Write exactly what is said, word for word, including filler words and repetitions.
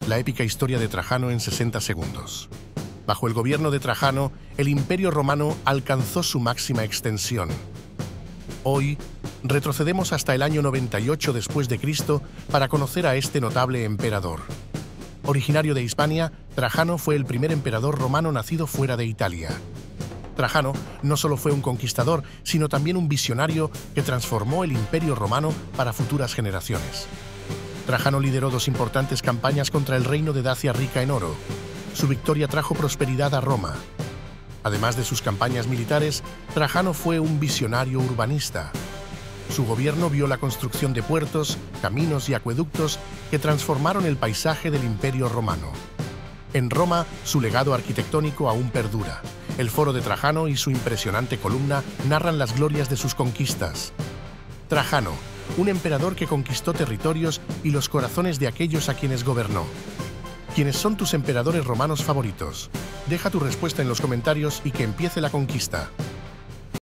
La épica historia de Trajano en sesenta segundos. Bajo el gobierno de Trajano, el Imperio Romano alcanzó su máxima extensión. Hoy, retrocedemos hasta el año noventa y ocho después de Cristo para conocer a este notable emperador. Originario de Hispania, Trajano fue el primer emperador romano nacido fuera de Italia. Trajano no solo fue un conquistador, sino también un visionario que transformó el Imperio Romano para futuras generaciones. Trajano lideró dos importantes campañas contra el reino de Dacia rica en oro. Su victoria trajo prosperidad a Roma. Además de sus campañas militares, Trajano fue un visionario urbanista. Su gobierno vio la construcción de puertos, caminos y acueductos que transformaron el paisaje del Imperio Romano. En Roma, su legado arquitectónico aún perdura. El Foro de Trajano y su impresionante columna narran las glorias de sus conquistas. Trajano, un emperador que conquistó territorios y los corazones de aquellos a quienes gobernó. ¿Quiénes son tus emperadores romanos favoritos? Deja tu respuesta en los comentarios y que empiece la conquista.